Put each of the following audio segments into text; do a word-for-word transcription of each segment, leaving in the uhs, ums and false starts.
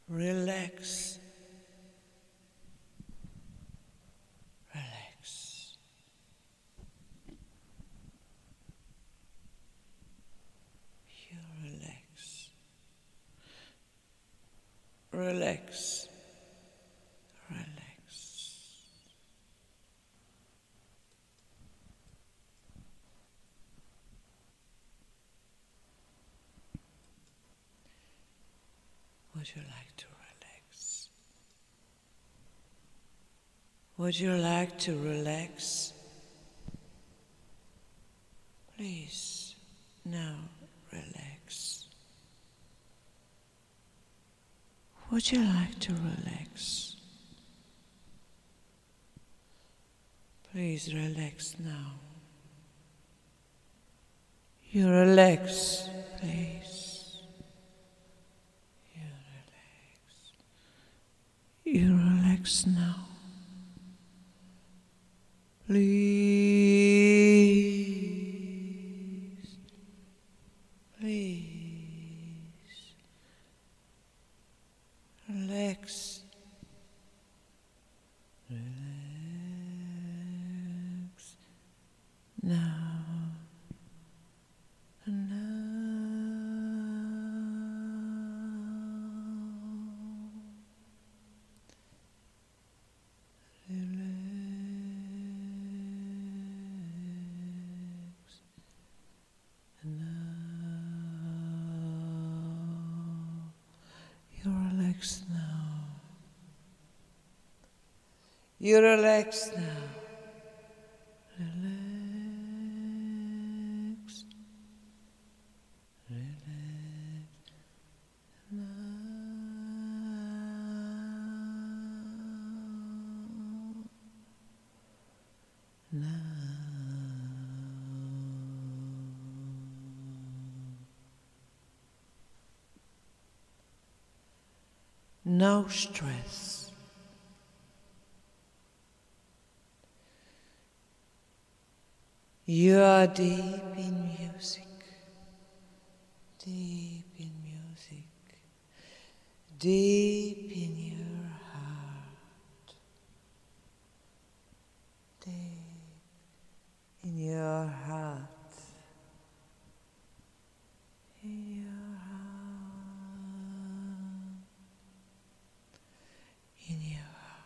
Relax. Relax. You relax. Relax. Relax. Would you like to relax? Would you like to relax? Please, now relax. Would you like to relax? Please relax now. You relax, please. You relax. You relax now. Please. Please. Relax. Relax. Now. And now. Relax. And now. You relax now. You relax now. Relax. Relax. Now. Now. No stress. You are deep in music, deep in music, deep in your heart, deep in your heart, in your heart, in your heart.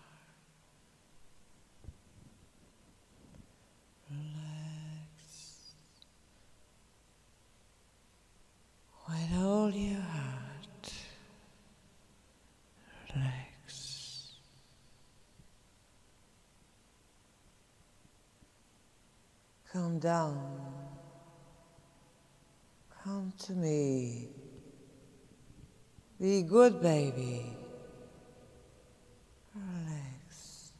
With all your heart, relax. Come down. Come to me. Be good, baby. Relax.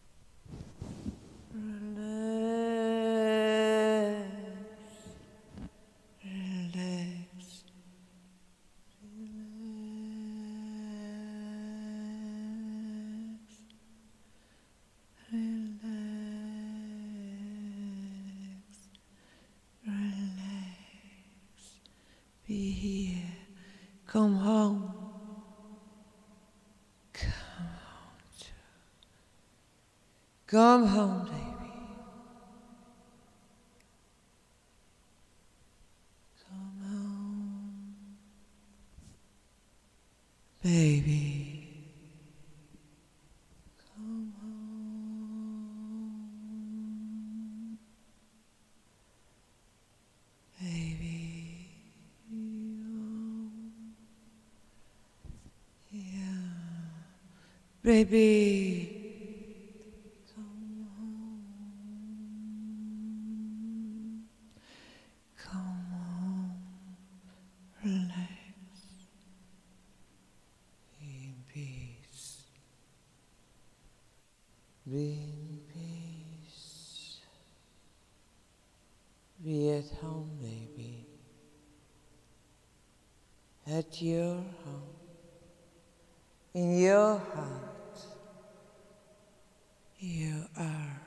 Relax. Relax. Relax. Relax. Be here. Come home. Come home too. Come home, baby. Come home. Baby. Come home. Baby. Yeah. Baby. Come home. Come home. Relax. Be in peace. Be in peace. Be at home, baby. At your home. In your heart. You are.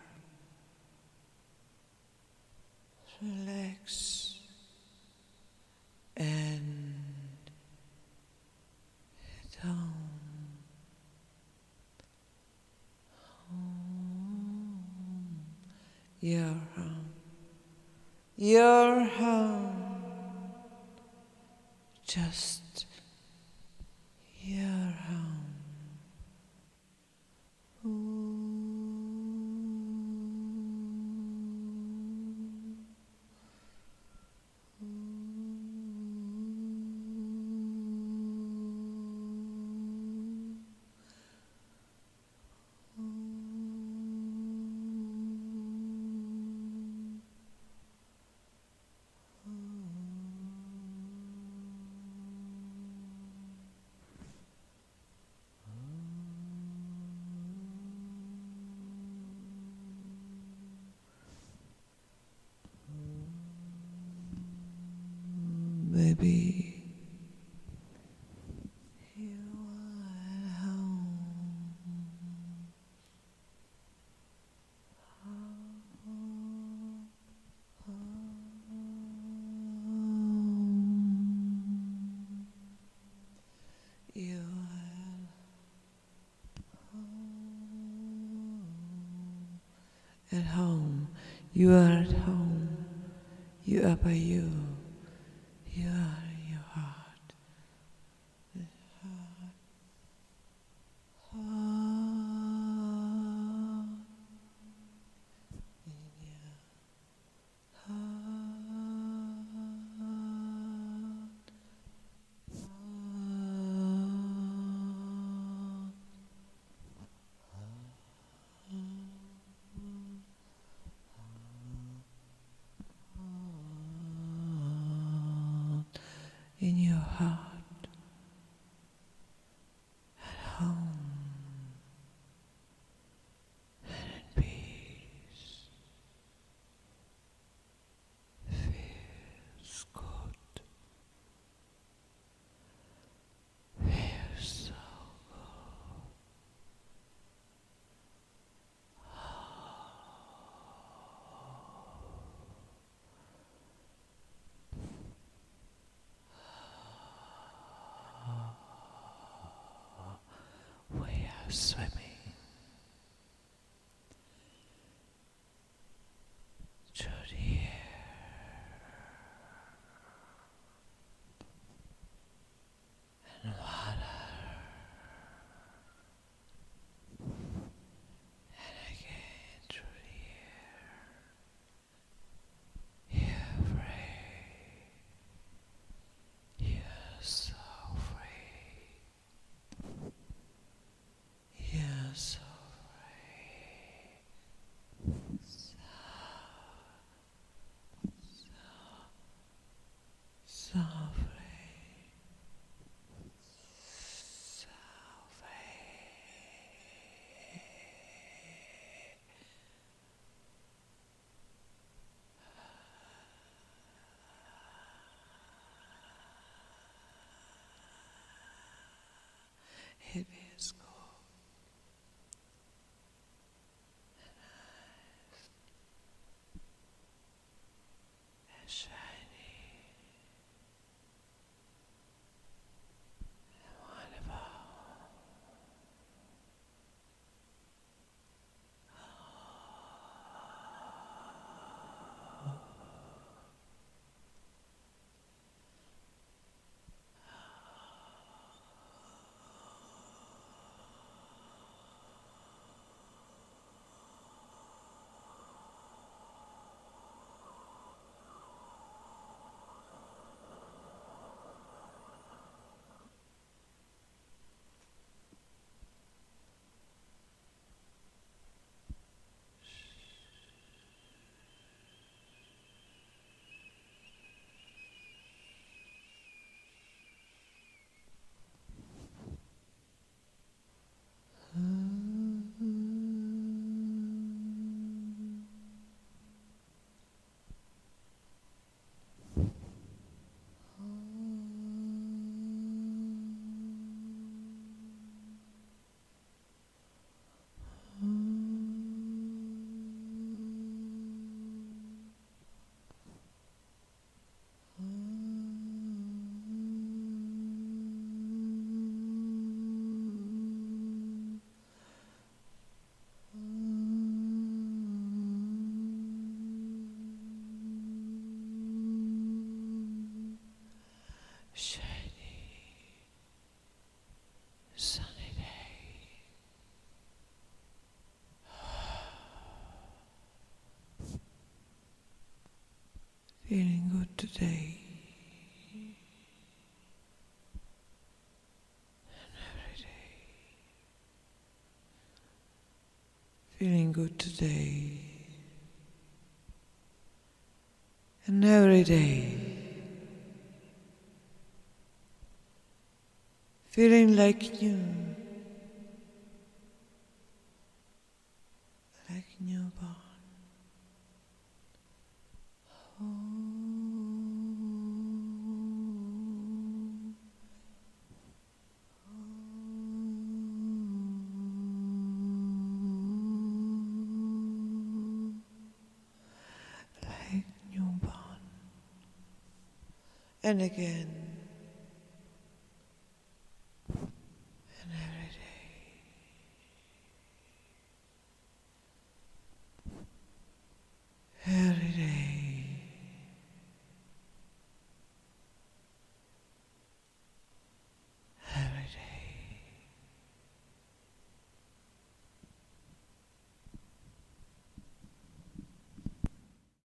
Relax. And at home. Your home. Your home. Just your home. Maybe you are at home. You are at home. You are at home. You are by you. You are in your heart. The heart. Heart. In your heart. In your heart, at home, and in peace, feels good, feels so good. We are swimming through the air and water, and again through the air. You're free. You're so free. You're feeling good today and every day, feeling like new, like newborn. Oh. And again,